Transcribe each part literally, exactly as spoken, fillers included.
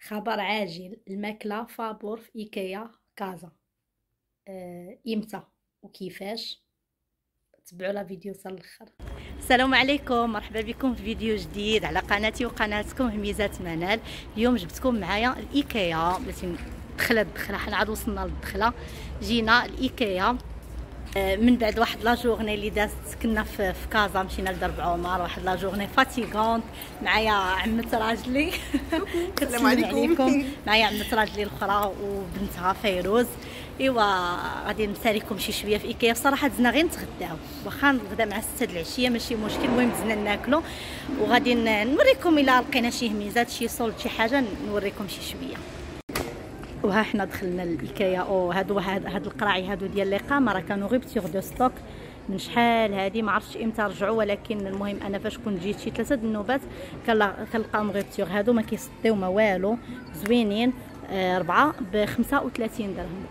خبر عاجل، الماكلة فابور في ايكيا كازا. آه، امتى وكيفاش؟ تبعوا لا فيديو حتى الاخر. السلام عليكم، مرحبا بكم في فيديو جديد على قناتي وقناتكم هميزات منال. اليوم جبتكم معايا الايكيا، بلاتي دخلت الدخله، حنا عاد وصلنا للدخله. جينا الايكيا من بعد واحد لا جورني اللي دازت، كنا في, في كازا، مشينا لدرب عمر، واحد لا جورني فاتيغونت. معايا عمة راجلي السلام عليكم. معايا عمة راجلي الاخرى وبنتها فيروز. ايوا غادي نساليكم شي شويه في ايكيا. بصراحه دزنا غير نتغداو، واخا نغدا مع ستة العشيه ماشي مشكل، المهم دزنا ناكلو وغادي نوريكم الا لقينا شي هميزات شي صولد شي حاجه نوريكم شي شويه. وها حنا دخلنا الايكيا. او هادو هاد, هاد القراعي هادو ديال الاقامه راه كانوا غير بتيغ دو ستوك من شحال هادي، ما عرفتش امتى رجعوا، ولكن المهم انا فاش كنت جيت شي ثلاثه د النوبات كنلقاهم غير بتيغ هادو، ما كيصديو ما والو، زوينين. آه ربعه ب خمسة وثلاثين درهم.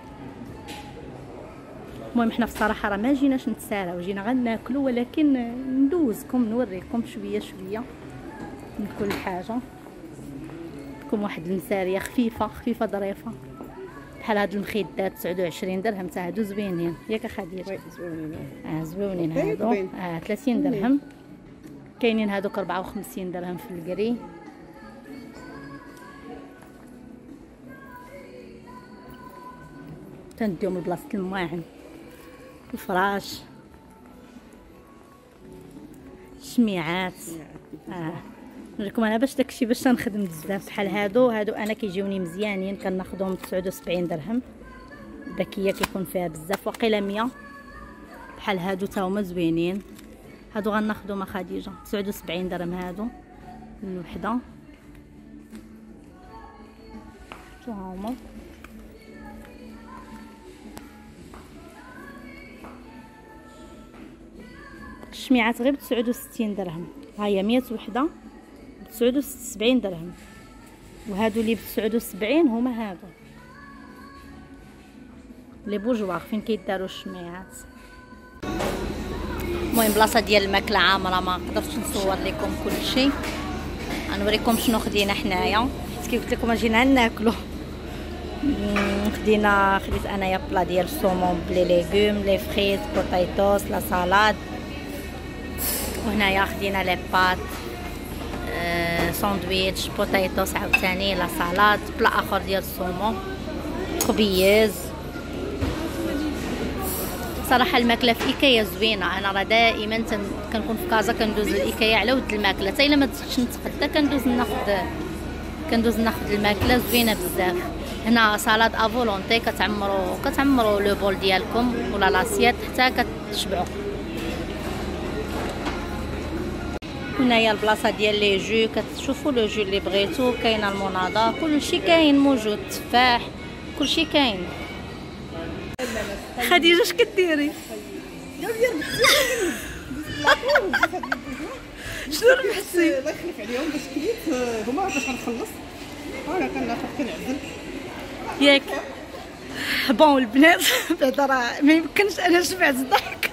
المهم حنا في الصراحه راه ما جيناش نتساراو، جينا غير ناكلو، ولكن ندوزكم نوريكم شويه شويه من كل حاجه. لكم واحد المساريه خفيفه خفيفه ظريفه بحال هاد المخدات تسعة وعشرين درهم، تا هادو زوينين ياك خديجه؟ زوينين. اه زوينين هادو. اه ثلاثين درهم. كاينين هادوك أربعة وخمسين درهم في الكري. تنديهم لبلاصه المواعن، الفراش، الشميعات. اه نوريكم انا باش داكشي باش تنخدم بزاف. بحال هادو هادو انا كيجيوني مزيانين، كناخذهم تسعة وسبعين درهم. الباكيه كيكون فيها بزاف، واقيلا مية. بحال هادو تا هما زوينين، هادو غناخذهم خديجه تسعة وسبعين درهم هادو الوحده. شو هما الشميعات غير ب تسعة وستين درهم، ها هي مية وحده ب تسعة وسبعين درهم. وهادو اللي ب تسعة وسبعين هما هادو لي بورجواغ فين كيداروا الشميعات. المهم بلاصه ديال الماكله عامره، ما قدرتش نصور لكم كل شيء. غنوريكم شنو خدينا حنايا، حيت كيف قلت لكم جينا ناكلو. خدينا خديت انايا بلا ديال السومون بلي ليغوم، لي فريت، بوطيتوس، لا سالاد. وهنايا خدينا لي بات، أه ساندويتش، بوطيتوس عاوتاني، لا سالاد، بلا اخر ديال السومون، خبيز. صراحه الماكله في ايكيا زوينه. انا راه دائما كنكون في كازا كندوز لايكيا على ود الماكله، حتى الا ما تزيدش نتغدى كندوز ناخذ كندوز ناخذ الماكله زوينه بزاف. هنا سالاد افولونتي، كتعمروا كتعمروا لو بول ديالكم ولا لاسيات حتى كتشبعوا. هنايا البلاصه ديال لي جو، كتشوفوا لو جو اللي بغيتو، كاينه المناضه، كلشي كاين موجود، تفاح كلشي كاين. خديجه اش كديري؟ شنو ربحتي؟ الله يخلف عليهم باش كليت هما باش غنخلص. انا كناخذ كنعزل ياك. بون البنات بعدا راه ما يمكنش انا شبعت الضحك.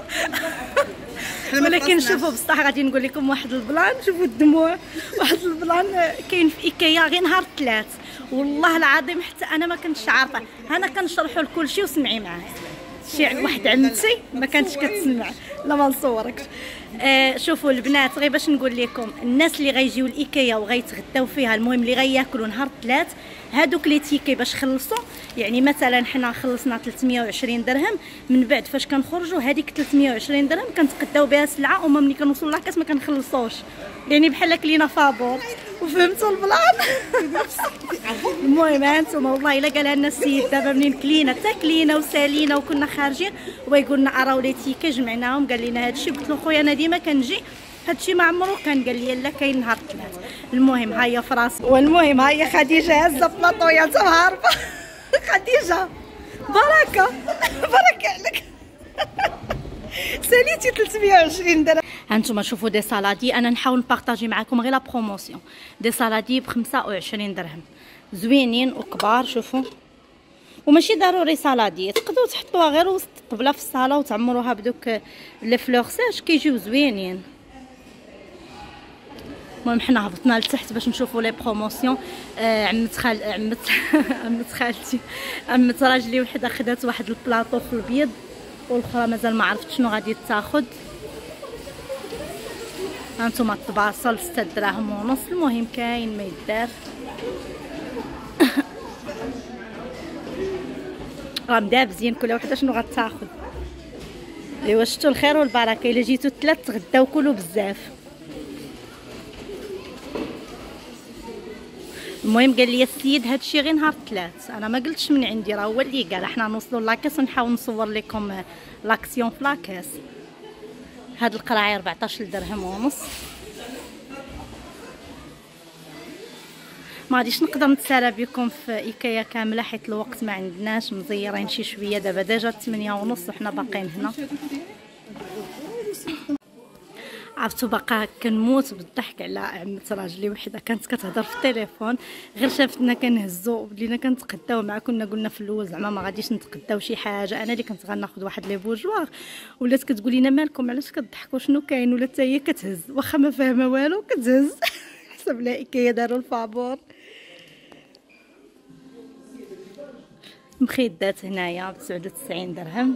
ولكن شوفوا بصح غادي نقول لكم واحد البلان، شوفوا الدموع. واحد البلان كاين في ايكيا غير نهار الثلاث، والله العظيم حتى انا ما كنتش عارفه. انا كنشرحوا لكل شيء وسمعي معاه. شي واحد عمتي ما كانتش كتسمع، لا ما نصوركش. آه شوفوا البنات، غير باش نقول لكم الناس اللي غيجيو لايكيا وغيتغداو فيها، المهم اللي غياكلوا نهار الثلاث، هادوك لي تيكي باش خلصوا، يعني مثلا حنا خلصنا ثلاثمية وعشرين درهم، من بعد فاش كنخرجوا هذيك ثلاثمية وعشرين درهم كنتقداو بها سلعه، وما ملي كنوصلوا لاكاس ما كنخلصوش، يعني بحال كلينا فابور. وفهمتوا البلان؟ المهم هانتوما والله الا قالها لنا السيد دابا منين كلينا حتى كلينا وسالينا وكنا خارجين ويقول لنا اراو لي تيكي، جمعناهم قال لنا هادشي. قلت له خويا انا ديما كنجي هادشي ما عمرو كان، قال لي لا كاين نهار الثلاث. المهم ها هي فراسي. والمهم ها هي خديجه هازه بلاطويا انت هاربه. خديجه بركه بركه عليك. ساليتي ثلاثمية وعشرين درهم. هانتوما شوفوا دي سالادي، انا نحاول نبارطاجي معكم غير لا بروموسيون. دي سالادي ب خمسة وعشرين درهم، زوينين وكبار. شوفوا، وماشي ضروري سالادي، تقدروا تحطوها غير وسط الطبله في الصاله وتعمروها بدوك لي فلور ساج، كيجيو زوينين. المهم حنا هبطنا لتحت باش نشوفوا لي بروموسيون. آه عمت خال عمت عمت خالتي عمت راجلي وحده خدات واحد البلاطو في البيض والاخرى مازال ما عرفت شنو غادي تاخذ. هانتوما الطباصل ستة دراهم ونص. المهم كاين ما يدار. راه مدابزين كل وحده شنو غتاخذ. ايوا شفتوا الخير والبركه. الا جيتو ثلاث تغداو كلوا بزاف. المهم قال لي السيد هادشي غير نهار الثلاث. انا ما قلتش من عندي، راه هو اللي قال. حنا نوصلوا لاكاس ونحاول نصور لكم لاكسيون في لاكاس. هاد القراعي أربعطاش درهم ونص. ما غاديش نقدر نتسارى بكم في ايكيا كامله حيت الوقت ما عندناش، مزيرين شي شويه. دابا ديجا ثمانية ونص وحنا باقيين هنا. عرفتو باقا كنموت بالضحك على عمت راجلي وحده كانت كتهضر في التليفون، غير شافتنا كنهزو بدينا كنتقداو معها. كنا قلنا في الاول زعما ما غاديش نتقداو شي حاجه، انا اللي كنت غناخذ واحد لي بوجواغ، ولات كتقول لنا مالكم علاش كتضحكوا شنو كاين، ولا حتى هي كتهز واخا ما فاهمه والو كتهز. حسب لها ايكيا داروا الفابور. مخيدات هنايا ب تسعة وتسعين درهم.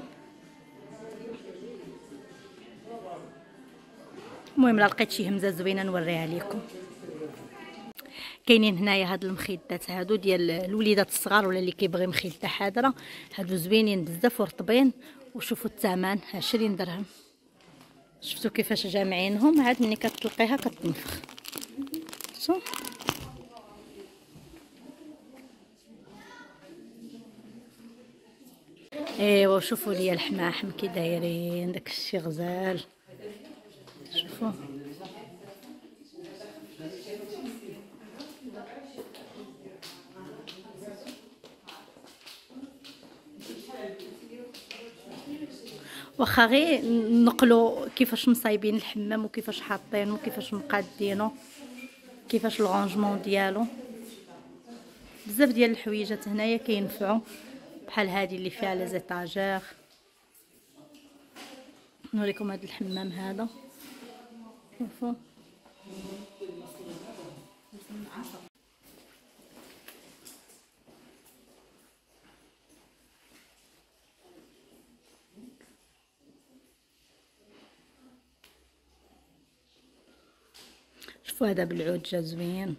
المهم لا لقيت شي همزه زوينه نوريها لكم. كاينين هنايا هاد المخيدات هادو ديال الوليدات الصغار ولا اللي كيبغي مخيده حاضره. هادو زوينين بزاف ورطبين. وشوفوا الثمن عشرين درهم. شفتوا كيفاش جامعينهم. عاد ملي كتلقيها كتنفخ. شو ايوا شوفوا لي الحماحم كي دايرين داكشي غزال. شوفوا واخا غير نقلوا كيفاش مصايبين الحمام وكيفاش حاطينه وكيفاش مقادينه كيفاش الغونجمون ديالو. بزاف ديال الحويجات هنايا كينفعوا بحال هذه اللي فيها لي زيطاجير. نوريكم هذا الحمام هذا. شوفوا شوفوا هذا بالعود جا زوين.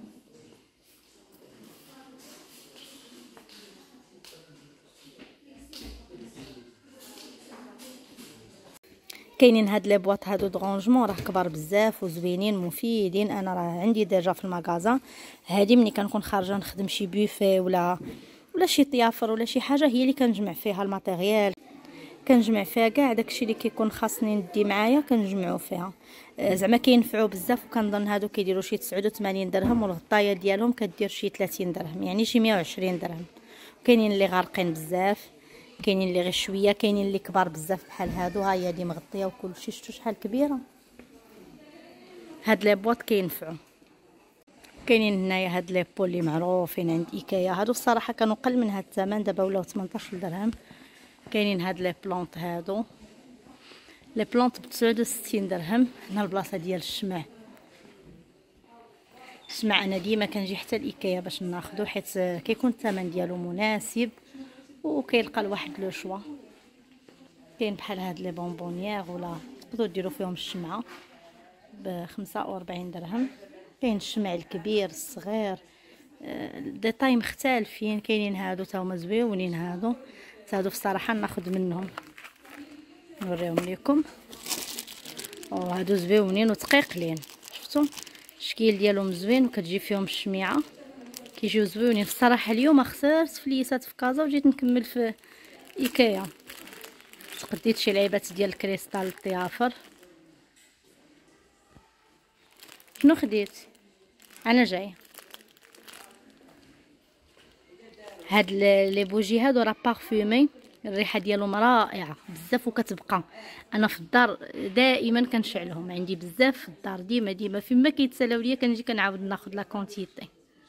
كاينين هاد لي بواط هادو درونجمون راه كبار بزاف وزوينين مفيدين. انا راه عندي ديجا في المغازا. هادي ملي كنكون خارجه نخدم شي بوفي ولا ولا شي طيافر ولا شي حاجه هي اللي كنجمع فيها الماتيريال، كنجمع فيها كاع داكشي اللي كيكون خاصني ندي معايا كنجمعو فيها. زعما كينفعوا بزاف. وكنظن هادو كيديروا شي تسعة وثمانين درهم والغطايه ديالهم كدير شي ثلاثين درهم، يعني شي مية وعشرين درهم. كاينين اللي غارقين بزاف، كاينين اللي غير شويه، كاينين اللي كبار بزاف بحال هادو. ها هي هادي مغطيه وكلشي. شفتوا شحال كبيره. هاد لي بواط كينفعوا. كاينين هنايا هاد لي بول اللي معروفين عند ايكيا. هادو الصراحه كانوا قل من هاد الثمن، دابا ولاو ثمنطاش درهم. كاينين هاد لي بلونط هادو. لي بلونط ب تسعة وستين درهم. هنا البلاصه ديال الشمع. الشمع انا ديما كنجي حتى لايكيا باش ناخذو حيت كيكون الثمن ديالو مناسب وكيلقى الواحد لو شوا. كاين بحال هاد لي بونبونيير ولا تقدروا ديروا فيهم الشمعه ب خمسة وأربعين درهم. كاين الشمع الكبير الصغير ديتاي مختلفين. كاينين هادو تا هما زويونين. هادو هادو بصراحه ناخذ منهم نوريهم لكم. وهادو زويونين وثقيقلين. شفتوا الشكل ديالهم زوين وكتجي فيهم الشميعه كيجيو زويونين. الصراحه اليوم خسرت فليسات في كازا وجيت نكمل في ايكيا. تقديت شي لعيبات ديال الكريستال الطيافر. شنو خديت؟ انا جاي. هاد لي بوجي هادو راه بارفومي. الريحه ديالهم رائعه بزاف وكتبقى. انا في الدار دائما كنشعلهم، عندي بزاف في الدار ديما ديما فيما كيتسالاو ليا كنجي كنعاود ناخذ لا كونتيتي.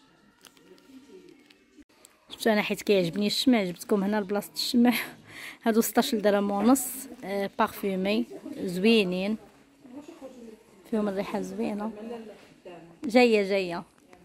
شفت انا حيت كيعجبني الشمع جبتكم هنا لبلاصه الشمع. هادو ستاش درهم ونص. آه بارفومي زوينين فيهم الريحه زوينه. جايه جايه.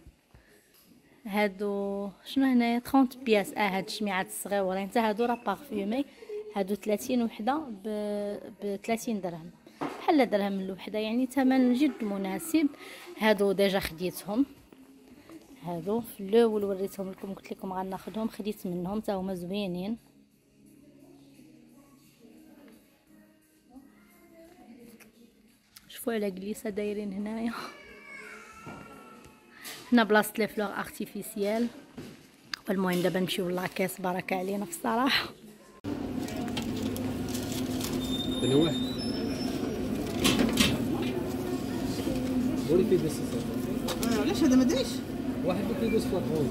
هادو شنو هنايا ثلاثين بياس. اه هاد الشميعات الصغيورين حتى هادو راه بارفيومي. هادو ثلاثين وحده ب ثلاثين درهم، بحال درهم الوحده، يعني ثمن جد مناسب. هادو ديجا خديتهم، هادو في الاول وريتهم لكم، قلت لكم غناخذهم، خديت منهم حتى هما زوينين. شوفوا على كليسه دايرين هنايا. هنا بلاصه لي فلور ارتيفيسيال. المهم دابا نمشيو لاكاس، بركه علينا في الصراحه. تنوع ولي كيدوز اه علاش هذا ما دايش واحد اللي كيدوز في الخوض.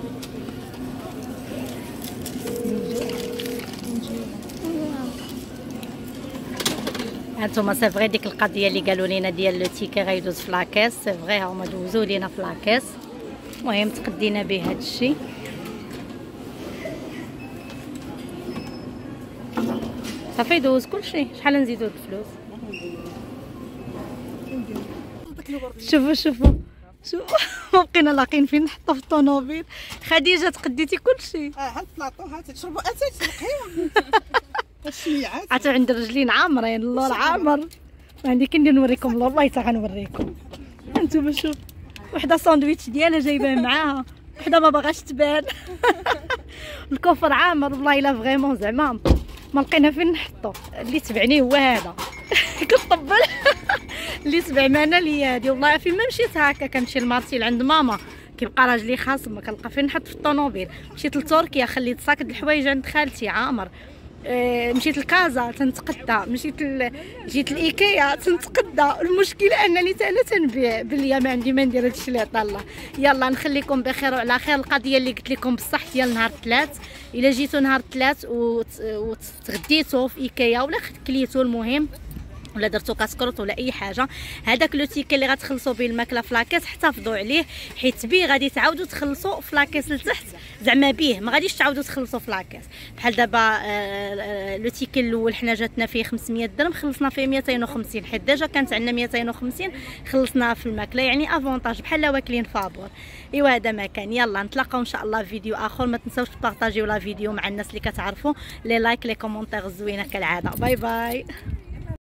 هانتوما سي فغي ديك القضيه اللي قالوا لينا ديال لو تيكي غيدوز في لاكاس، سي فغي هما دوزو لينا في لاكاس. المهم تقدينا به هذا الشيء. صافي يدوز كلشي. شحال نزيدو الفلوس؟ شوفوا شوفوا شوفوا بقينا لاقين فين نحطو في الطوموبيل. خديجه تقديتي كلشي. اه ها البلاطو ها تشربوا اتاي تسلقيهم. الشميعات عاد عند رجلين عامرين اللور عامر. عندي كندير نوريكم اللور، والله حتى غنوريكم. انتما شوف وحده ساندويتش ديالها جايباه معاها، وحده ما باغاش تبان. الكفر عامر والله الا فريمون زعما ما لقينا فين نحطو. اللي تبعني هو هذا. كنطبل. اللي تبع معنا لي هادي. والله فين ما مشيت هكا كنمشي لمارتي عند ماما كيبقى راجلي خاص، ما كنلقى فين نحط في الطوموبيل. مشيت لتركيا خليت صاك د الحوايج عند خالتي عامر. أه مشيت لكازا تنتقدى، مشيت ل... جيت لايكيا تنتقدى. المشكله انني حتى انا تنبيع باليا ما عندي ما ندير هادشي اللي عطا الله. يلا نخليكم بخير وعلى خير. القضيه اللي قلت لكم بصح ديال نهار الثلاث، الا جيتوا نهار الثلاث وتغديتوا في ايكيا ولا كليتوا المهم ولا درتو كاسكروط ولا اي حاجه، هذاك لو تيكي اللي غتخلصوا به الماكله في لاكاس احتفظوا عليه، حيت بيه غادي تعاودوا تخلصوا في لاكاس لتحت. زعما بيه ما غاديش تعاودوا تخلصوا في لاكاس. بحال دابا لو تيكي الاول حنا جاتنا فيه خمسمية درهم، خلصنا فيه مئتين وخمسين، حيت ديجا كانت عندنا مئتين وخمسين خلصنا في الماكله، يعني افونتاج بحال واكلين فابور. ايوا هذا ما كان. يلا نتلاقاو ان شاء الله في فيديو اخر. ما تنساوش تبارطاجيو لا فيديو مع الناس اللي كتعرفوا، لي لايك لي كومونتير الزوينه كالعاده. باي باي.